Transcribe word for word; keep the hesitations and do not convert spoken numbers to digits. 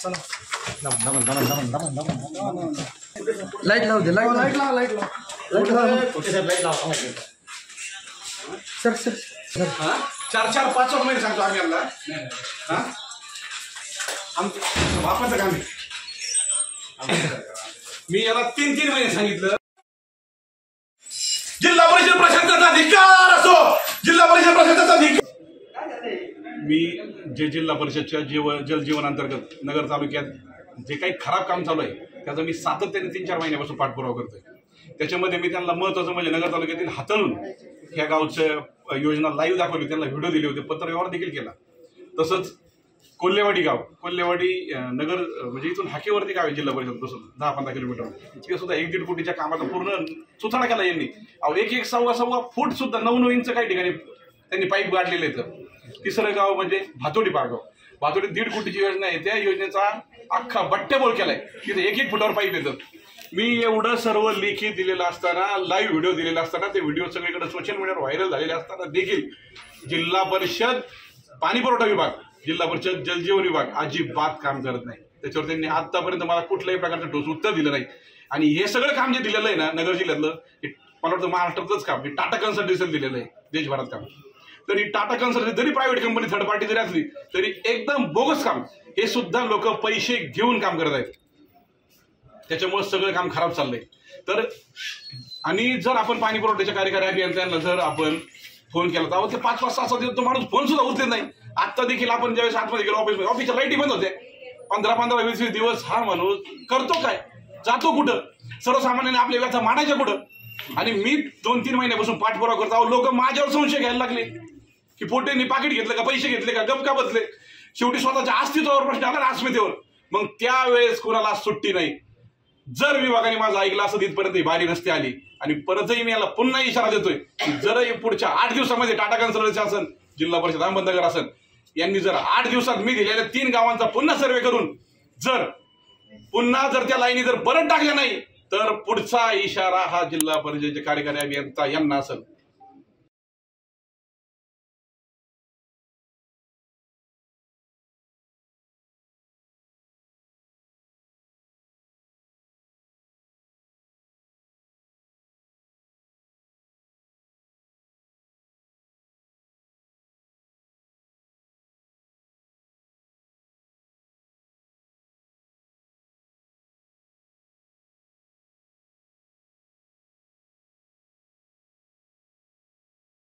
Light लावू दे, light light लाव लाईट लाव लाईट लाव सर सर सर चार चार पाच महिने सांगतो आम्ही यांना हा आमचं बापाचं काम आहे. मी याला तीन तीन महिने सांगितलं जिल्हा परिषद प्रशासनाचा अधिकार असो, जिल्हा परिषद प्रशासनाचा अधिकार. मी जे जिल्हा परिषदच्या जीवन जलजीवन अंतर्गत नगर तालुक्यात जे काही खराब काम चालू आहे त्याचा मी सातत्याने तीन चार महिन्यापासून पाठपुरावा करतोय. त्याच्यामध्ये मी त्यांना महत्त्वाचं म्हणजे नगर तालुक्यातील हातळून ह्या गावचं योजना लाईव्ह दाखवली, त्यांना व्हिडिओ दिले होते, पत्रव्यवहार देखील केला. तसंच कोल्हेवाडी गाव, कोल्हेवाडी नगर म्हणजे इथून हाकेवरती गाव आहे जिल्हा परिषद दहा पंधरा किलोमीटर, तिथे सुद्धा एक दीड कोटीच्या कामाचा पूर्ण सुथाडा केला यांनी. अहो एक एक सव्वा सव्वा फूट सुद्धा नऊ नऊ इंच काही ठिकाणी त्यांनी पाईप गाडलेले आहेत. तिसरं गाव म्हणजे भातोडी पारगाव, भातोडी दीड कोटीची योजना आहे, त्या योजनेचा अख्खा बट्ट्याबोळ केलाय, तिथे एक एक फुटावर पाईप येतं. मी एवढं सर्व लेखी दिलेलं असताना, लाईव्ह व्हिडिओ दिलेला असताना, ते व्हिडिओ सगळीकडे सोशल मीडियावर व्हायरल झालेले असताना देखील जिल्हा परिषद पाणी पुरवठा विभाग, जिल्हा परिषद जलजीवन विभाग अजिबात काम करत नाही. त्याच्यावर त्यांनी आतापर्यंत मला कुठल्याही प्रकारचं ठोस उत्तर दिलं नाही. आणि हे सगळं काम जे दिलेलं आहे ना नगर जिल्ह्यातलं, मला वाटतं महाराष्ट्रातच काम, हे टाटा कन्सल्टन्सी दिलेलं आहे देशभरात काम. तरी टाटा कन्सल्टन्सी जरी प्रायव्हेट कंपनी थर्ड पार्टी जरी असली तरी एकदम बोगस काम, हे सुद्धा लोक पैसे घेऊन काम करत आहेत. त्याच्यामुळे सगळं काम खराब चाललंय. तर आणि जर आपण पाणी पुरवठ्याच्या कार्यकारी अभियंत्यांना जर आपण फोन केला तर ते पाच पाच सहा सहा दिवस तो माणूस फोन सुद्धा उचलत नाही. आता देखील आपण ज्यावेळेस आतमध्ये गेलो ऑफिसमध्ये, ऑफिसच्या लाईटी बंद होते. पंधरा पंधरा वीस वीस दिवस हा माणूस करतो काय, जातो कुठं, सर्वसामान्याने आपल्या व्यथा मांडायच्या कुठं. आणि मी दोन तीन महिन्यापासून पाठपुरावा करतो. लोक माझ्यावर संशय घ्यायला लागले की पोटेंनी पाकिट घेतलं का, पैसे घेतले का, गप का बसले. शेवटी स्वतःच्या अस्तित्वावर प्रश्न आला, अस्मितेवर. मग त्यावेळेस कोणाला सुट्टी नाही. जर विभागाने माझं ऐकलं असं तिथपर्यंत बारी नसते आली. आणि परतही मी याला पुन्हा इशारा देतोय की जर पुढच्या आठ दिवसामध्ये टाटा कन्सल्टन्सी असेल, जिल्हा परिषद अहमदनगर असेल, यांनी जर आठ दिवसात मी दिलेल्या तीन गावांचा पुन्हा सर्वे करून जर पुन्हा जर त्या लाईनी जर परत टाकल्या नाही तर पुढचा इशारा हा जिल्हा परिषदेचे कार्यकारी अभियंता यांना असेल.